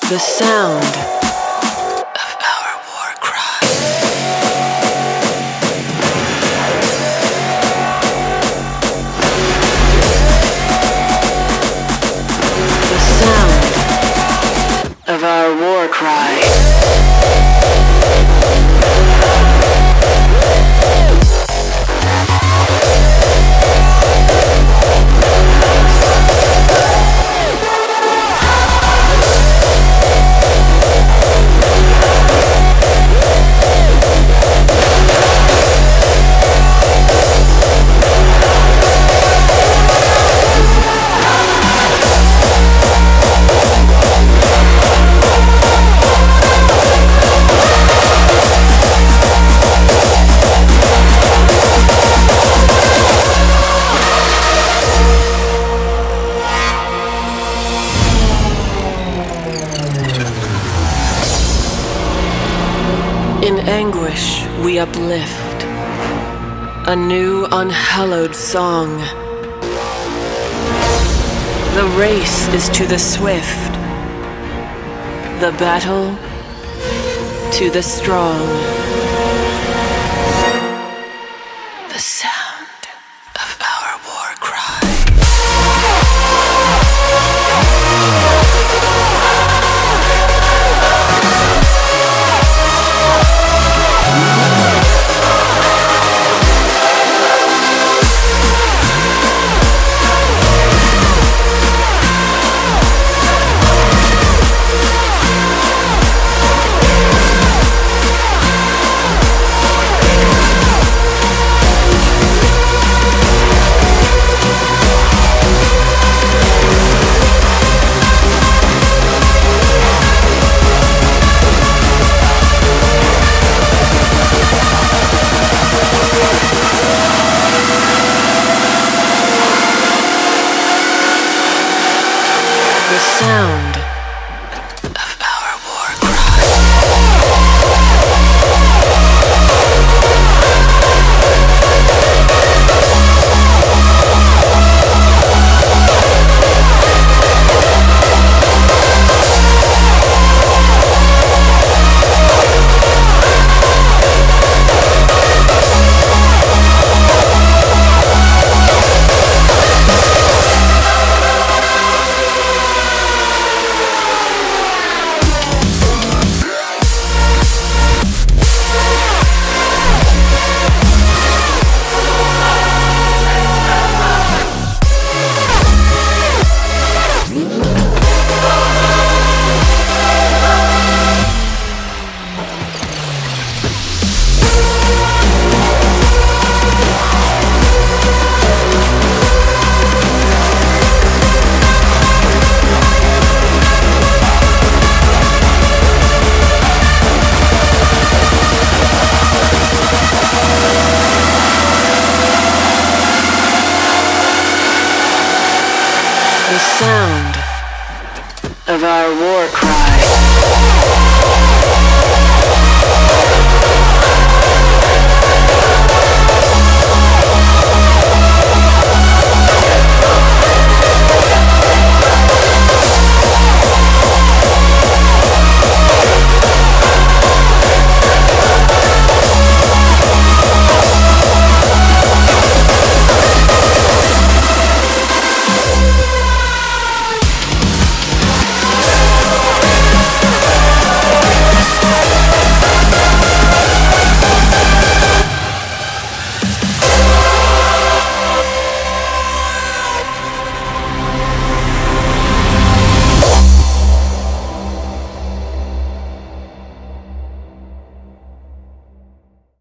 The sound of our war cry. The sound of our war cry. In anguish we uplift a new unhallowed song. The race is to the swift, the battle to the strong. The sound of our war cry. The sound of our war cry. The sound of our war cry.